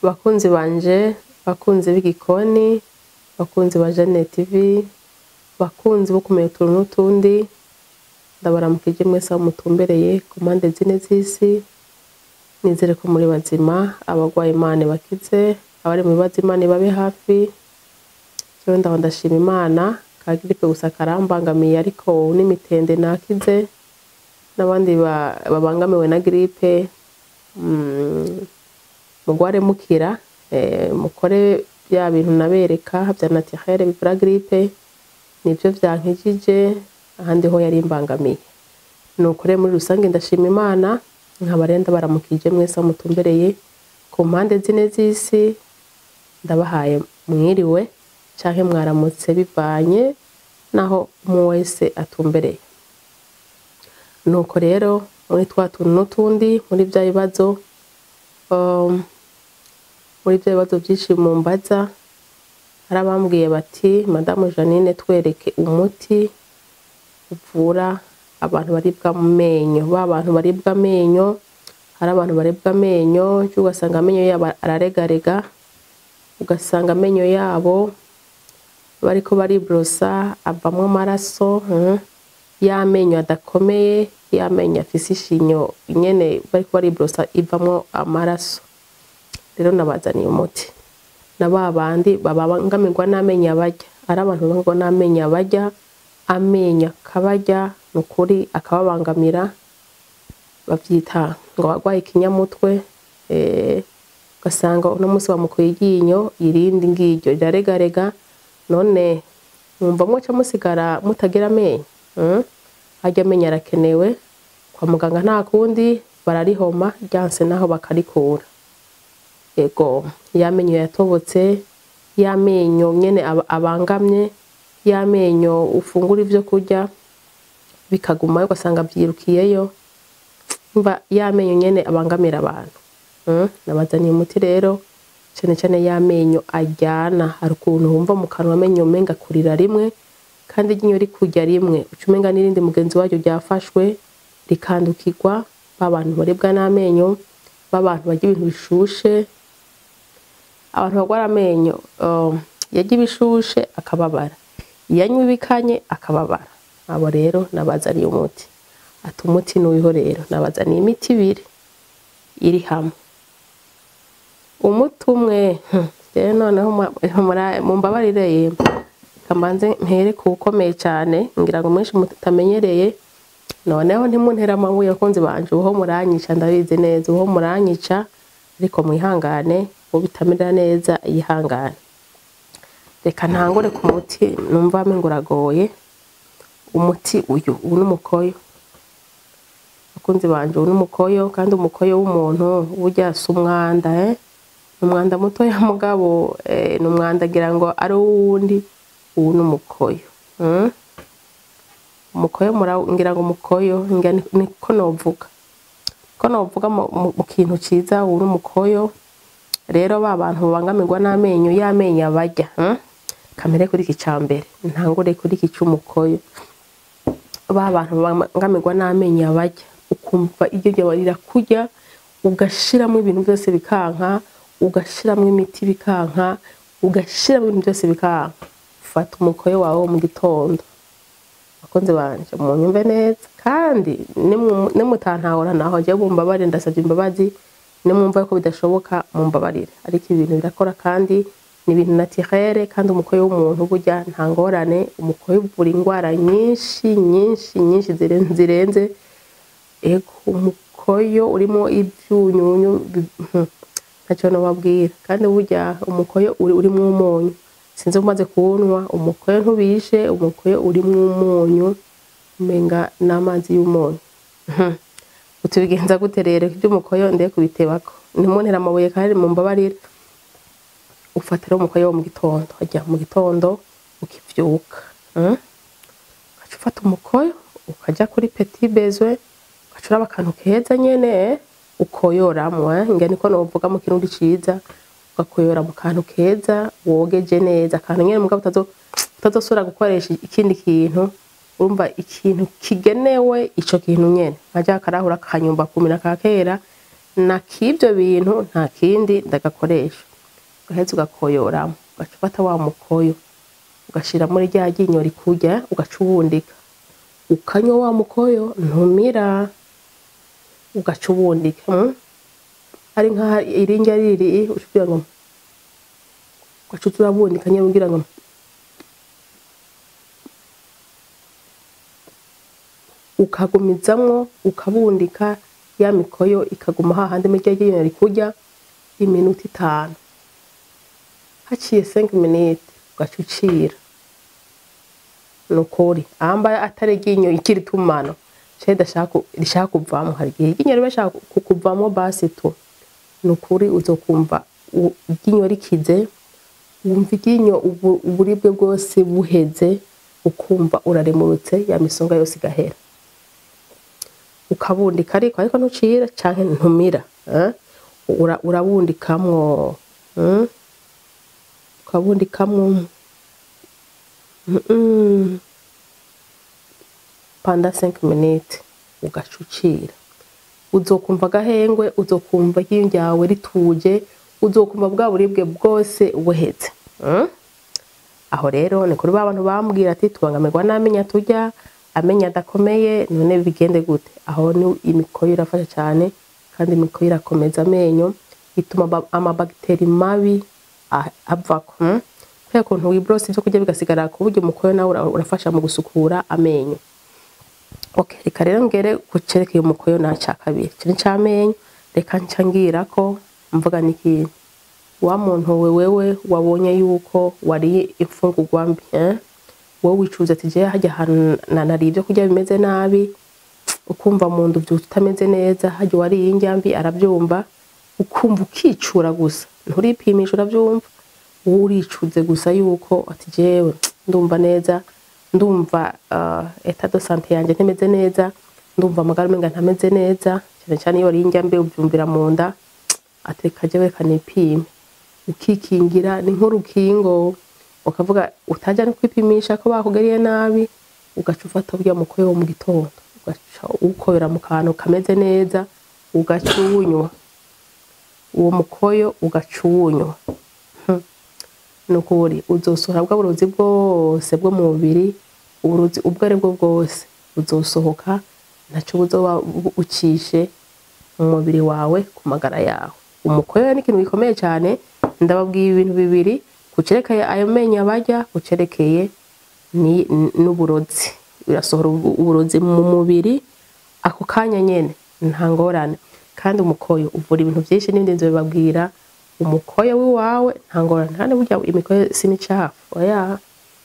Bakunzi banje, bakunzi b'igikoni, bakunzi ba Jane TV, bakunzi bo kumenya utuntu n'utundi, ndabaramukije mwese aho mutumbereye ku mpande zine z'isi. Nizere ko muri bazima, abagwaye Imana bakize, abari mu bibazo Imana babe hafi. Jewe ndashima Imana, ka gripe gusa karambangamiye ariko n'imitende nakize, n'abandi babangamiwe na gripe. Mugware mukira, mukore bya bintu nabereka bya naturel bivura gripe, nivyo vyankijije, ahandi ho yari imbangamiye. Nukure muri rusange ndashima Imana, nkabarenda baramukije mwese mutumbereye ku mpande zine z'isi. Ndabahaye mwiriwe canke mwaramutse bivanye naho umwe wese atumbereye. Nuko rero muri twa tuntu n'utundi, muri bya bibazo byinshi mu mbaza, harabambwiye bati Madame Janine twereke umuti uvura abantu baribwa mu menyo. Abantu baribwa amenyo, hari abantu baribwa amenyo ugasanga amenyo yabo araregarega, ugasanga amenyo yabo bariko baribrosa avamwo amaraso, y'amenyo adakomeye, y'amenyo afise ishinyo nyene bariko baribrosa ivamwo amaraso. Rero nabazaniye umuti na babandi babangamirwa n'amenyo abarya. Ari abantu babangamirwa n'amenyo abarya, amenyo akabarya nukuri akababangamira, bavyita ngo bagwaye ikinyamutwe. Ugasanga uno munsi bamukuye iryinyo, irindi ngiryo riraregarega, none mwumva mwoca musigara mutagira amenyo. Harya amenyo arakenewe, kwa muganga nta kundi bararihoma, ryanse naho bakarikura. Ego y'amenyo yatobotse, y'amenyo nyene abangamye, y'amenyo ufungura ivyo kurya bikagumayo ugasanga vyirukiyeyo, umva y'amenyo nyene abangamira abantu. Nabazaniye umuti rero cane cane y'amenyo ajyana. Hari ukuntu wumva mu kanwa amenyo umenga kurira rimwe, kandi iryinyo rikurya rimwe uca umenga n'irindi mugenzi waryo ryafashwe rikandukirwa. Babantu baribwa n'amenyo, babantu barya ibintu bishushe, abantu bagwara amenyo yarya ibishushe akababara, yanywa ibikanye akababara. Abo rero nabazaniye umuti. Ati umuti n'uwiho rero, nabazaniye imiti ibiri iri hamwe. Umuti umwe rero noneho mumbabarire yemwe, kambanze mpere kuwukomeye cane, ngira ngo mwenshi mutamenyereye. Noneho ntimuntera amabuye bakunzi banje, uho muranyica ndabizi neza, uho muranyica ariko mwihangane, ubitamira neza yihangane. Reka ntangure ku muti numva amengo uragoye. Umuti uyu n'umukoyo. Bakunzi banje n'umukoyo, kandi umukoyo w'umuntu burya si umwanda, umwanda muto ya mugabo, n'umwanda gira ngo ari uwundi. Uwu n'umukoyo. Umukoyo ngira ngo umukoyo niko novuga. Ko novuga mu kintu ciza, uwu n'umukoyo. Rero babantu babangamirwa n'amenyo, y'amenyo abarya, kamere kuri iki cambere, ntangure kuri iki cy'umukoyo. Babantu babangamirwa n'amenyo abarya, ukumva iryo ryabarira kurya, ugashiramo ibintu byose bikanka, ugashiramo imiti bikanka, ugashiramo ibintu byose bikanka. Fata umukoyo wawe mu gitondo. Bakunzi banje munyumve neza, kandi nimutantahura naho je bumbabarire, ndasavye imbabazi. Nimwumva ko bidashoboka mumbabarire, ariko ibintu birakora kandi ni ibintu naturel. Kandi umukoyo w'umuntu burya nta ngorane, umukoyo uvura ingwara nyinshi zirenze. Ego umukoyo urimo ibyunyunyu ntacyo nababwira. Kandi burya umukoyo urimo umunyu, sinzi umaze kuwunwa. Umukoyo ntubishe, umukoyo urimo umunyu umenga n'amazi y'umunyu. Utubigenza gute rero iby'umukoyo ndiye kubitebako, ntimuntera amabuye kandi mumbabarire. Ufatira umukoyo wo mu gitondo, ajya mu gitondo ukivyuka, ugaca ufata umukoyo ukaja kuri petit besoin, ugaca uraba akantu keza nyene ukoyoramwo. Ngira niko novuga mu kirundi ciza, ugakoyora mu kantu keza wogeje neza, akantu nyene mugabo utazosubira gukoresha ikindi kintu. Urumva ikintu kigenewe ico kintu nyene, aja karahura kanyumba kumira ka kera na k'ibyo bintu nta kindi ndagakoresha. Ugaheza ugakoyoramo, ugaca ufata wa mukoyo ugashira muri rya ryinyo rikurya, ugaca uwundika ukanywa wa mukoyo ntumira, ugaca uwundika ari nka irinjya riri ushobora ngo ugaca urabundika nyine ugira ngo ukagumizamwo ukabundika ya mikoyo ikaguma hahandi muri rya ryinyo rikurya iminota 5. Haciye 5 minutes ugaca ucira. Nukuri amba atari ryinyo ikiri tumano cede rishaka kuvamo, hari igihe ryinyo ribashaka kukuvamo basi tu. Nukuri uzokumva ryinyo rikize, wumva ryinyo uburibwe bwose buheze, ukumva uraremurutse ya misonga yose igahera. Ukabundika ariko ntucira canke ntumira, urabundikamwo, ukabundikamwo pendant 5 minutes ugaca ucira. Uzokumva gahengwe, uzokumva ryinyo ryawe rituje, uzokumva bwa buribwe bwose buheze. Aho rero ni kuri abantu bambwira ati tubangamirwa n'amenya turya, amenya adakomeye, none bigende gute? Aho ni imikoyo irafasha cyane, kandi imikoyo irakomeza amenyo, ituma amabagiteri mabi avako. Kubera ko wibrose ibyo kurya bigasigara ku buryo umukoyo nawe urafasha mu gusukura amenyo. Okay, reka rero ngere kucerekeye umukoyo na cya kabiri. Kiri cy'amenyo, reka ncangira ko mvuga niki. Wa muntu wewe wabonye yuko wari imfungurwa mbi, wowe wicuza ati je hajya nari ibyo kurya bimeze nabi, ukumva mu ndu byo utameze neza, hajya wari injyambi arabyumva, ukumva ukicura gusa, nturipimisha urabyumva, uricuze gusa yuko ati jewe ndumva neza, ndumva etat de santé yanje ntemeze neza, ndumva amagara menga ntameze neza, cyane cyane iyo rinjyambi ubyumvira mu nda, ateka jewe kanipime. Ukikingira ni nk'urukingo, ukavuga utajya no kwipimisha ko bakugariye nabi, ugaca ufata burya mukoyo wo mu gitondo, ugaca ukobera mu kantu kameze neza, ugaca uwunywa uwo mukoyo, ugaca uwunywa. Nukuri uzosohora bwa burozi bwose bwo mu mubiri, uburozi ubwo ari bwo bwose uzosohoka, ntacyo buzoba ucishe mu mubiri wawe ku magara yawe. Umukoyo ni ikintu gikomeye cyane, ndababwiye ibintu bibiri, kucerekeye ayo menya bajya, kucerekeye ni n'uburozi, birasohora uburozi mu mubiri ako kanya nyene, nta ngorane. Kandi umukoyo uvura ibintu byinshi, n'indi nzo bibabwira umukoyo wiwawe nta ngorane. Kandi burya imikoyo si micafu, oya,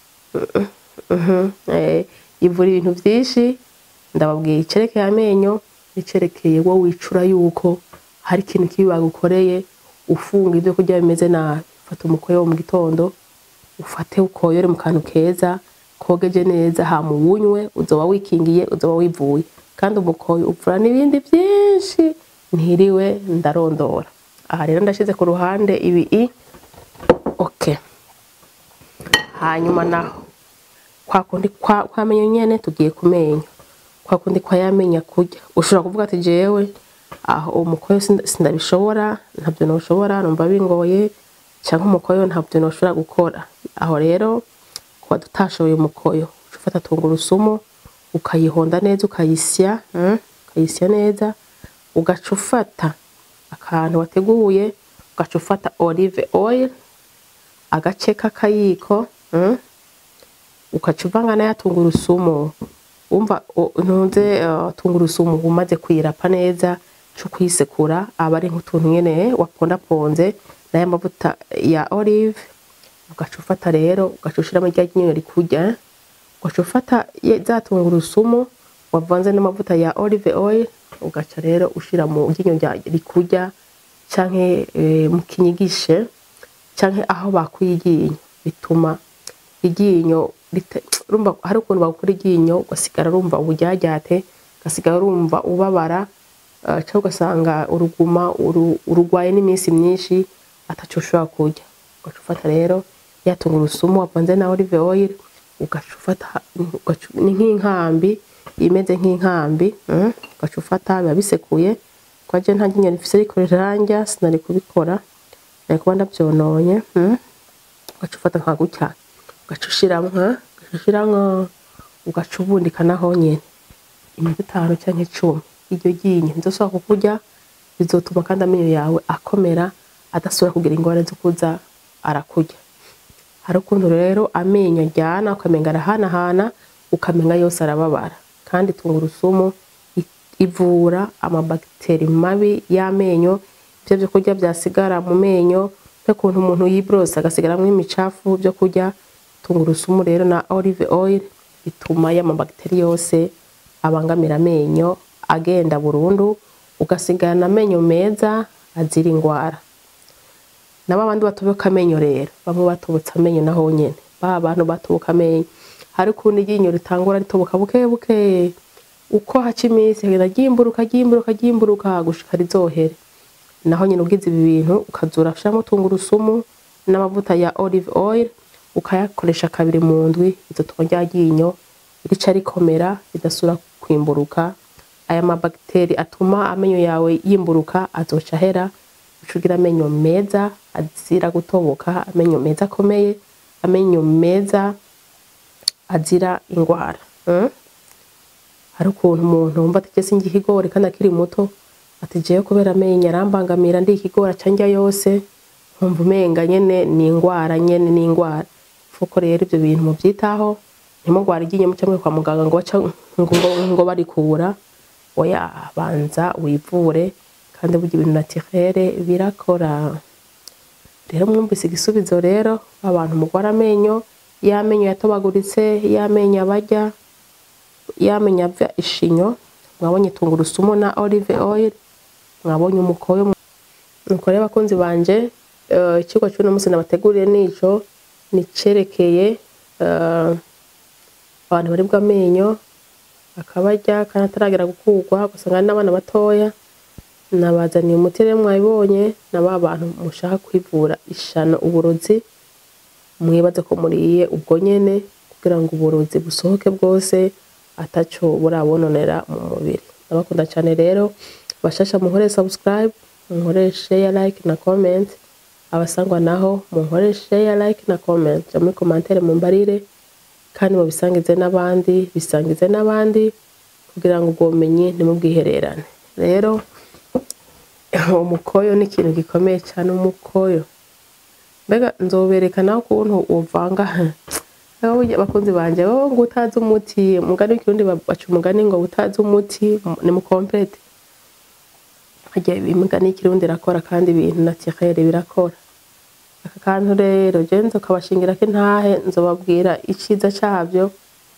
ivura ibintu byinshi. Ndababwiye icerekeye amenyo, icerekeye wo wicura yuko hari ikintu kibi bagukoreye, ufunga ibyo kurya bimeze nabi. Fata umukoyo wo mu gitondo, ufate ukoyore mu kantu keza kogeje neza, hamuwunywe, uzoba wikingiye, uzoba wivuye. Kandi umukoyo uvura n'ibindi byinshi ntiriwe ndarondora. Aha rero ndashize ku ruhande ibi. Okay, hanyuma naho kwa kundi kwa menyo nyene tugiye kumenyo, kwa kundi kwa yamenya kurya. Ushobora kuvuga ati jewe aho umukoyo sindabishobora, ntabyo noshobora, numva bingoye, cyangwa umukoyo ntabyo noshobora gukora. Aho rero kuba tutashoboye umukoyo, ufata tungurusumu ukayihonda neza, ukayisya neza, ugaca ufata akantu wateguye, ugaca ufata olive oil agace k'akayiko, ugaca uvanga na ya tungurusumu. Umva ntunze tungurusumu umaze kwirapa neza, cyo kwisekura aba ari nk'utuntu nyene wapondaponze na ya mavuta ya olive. Ugaca ufata rero, ugaca ushiramo rya ryinyo rikurya, ugaca ufata za tungurusumu wavanze n'amavuta ya olive oil, ugaca rero ushira mu ryinyo rikurya, canke mu kinyigishe, canke aho bakuyiginyo. Bituma iryinyo rumva hari ukuntu bakora iryinyo ugasigara rumva uburyajyate, ugasigara rumva ubabara, cyangwa ugasanga uruguma urugwaye n'iminsi myinshi ataco ushobora kurya. Ugaca ufata rero ya tungurusumu wavanze na olive oil, ugaca ufata ni nk'inkambi, imeze nk'inkambi, ugaca ufata biba bisekuye, kwaje nta ginya rifise ariko riranja sinari kubikora nari kuba ndavyononye ugacufata nka gutya ugacushiramwo ugacubundika naho nyene iminota 5 canke 10 iryo ryinyo nzosubira kukurya bizotuma kandi amenyo yawe akomera adasubira kugira ingorane zo kuza arakurya. Hari ukuntu rero amenyo ajyana ukamenga arahanahana ukamenga yose arababara kandi tungurusumu ivura amabakiteri mabi y'amenyo ibyo byo kurya byasigara mu menyo n'ukuntu umuntu yibrosa agasigaramwo imicafu byo kurya. Tungurusumu rero na olive oil bituma y'amabakiteri yose abangamira amenyo agenda burundu ugasigana amenyo meza azira ingwara. Naba bandi batoboka amenyo rero bamwe batobotsa amenyo naho nyene abantu batoboka amenyo hari kundi iryinyo ritangura ritoboka buke uko haca iminsi ryimburuka gushika rizohere naho nyene ugize ibi bintu ukazura shamo tungurusumu n'amavuta ya olive oil ukayakoresha kabiri mu ndwi izotuma rya ryinyo rica rikomera ridasura kwimburuka. Aya mabakiteri atuma amenyo yawe yimburuka azoca hera ucugira amenyo meza azira gutoboka, amenyo meza akomeye, amenyo meza azira ingwara. Hari ukuntu umuntu wumva ati singi ikigori kandi akiri muto ati jewe kubera amenyo arambangamira ndi ikigori canja yose nkumva umenga nyene ni ingwara fuko rero ibyo bintu mubyitaho ntimugwara iryinyo mucamwe kwa muganga ngo barikura oya banza wivure kandi burya ibintu naturel birakora. Rero mwumvise igisubizo rero abantu mugwara amenyo y'amenyo yatobaguritse y'amenyo abarya y'amenyo avya ishinyo mwabonye tungurusumu na olive oil mwabonye umukoyo nuko rero bakunzi banje ikigo cy'uno munsi nabateguriye nico nicerekeye abantu bari bw'amenyo akabarya kandi ataragera gukurwa gusanga n'abana batoya nabazaniye umuti rero mwabibonye naba bantu mushaka kwivura ishano uburozi mwibaze ko muriye ubwo nyene kugira ngo uburozi busohoke bwose ataco burabononera mu mubiri. Ndabakunda cyane rero bashasha muhore subscribe muhore share like na comment abasangwa naho muhore share like na comment muri commentaire mumbarire kandi mubisangize n'abandi kugira ngo ubumenyi nimubwihererane. Rero umukoyo ni ikintu gikomeye cyane umukoyo mbega nzoberekana ukuntu uvanga bakunzi banje ngo utazi umuti mugani w'ikirundi baca umugani ngo utazi umuti ni mu complete hajya imigani y'ikirundi rakora kandi ibintu naturel birakora. Aka kantu rero je nzokabashingira ko ntahe nzobabwira iciza cyabyo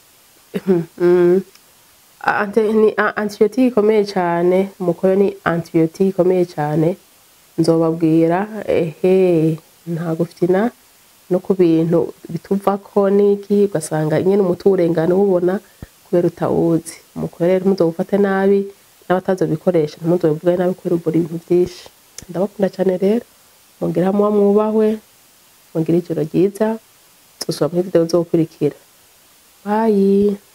ni antibiotique ikomeye cyane umukoyo ni antibiotique ikomeye cyane nzobabwira ntago fitina no ku bintu bituvako niki ugasanga nyene umuti urengana ubona kubera utawuzi. Umukoyo rero muzofate nabi n'abatazobikoresha ntimuzobivuge nabi kubera ubura ibintu byinshi. Ndabakunda cyane rero mugira mwubahwe mugira ijoro ryiza tuzosubira muri video zokurikira. Bye.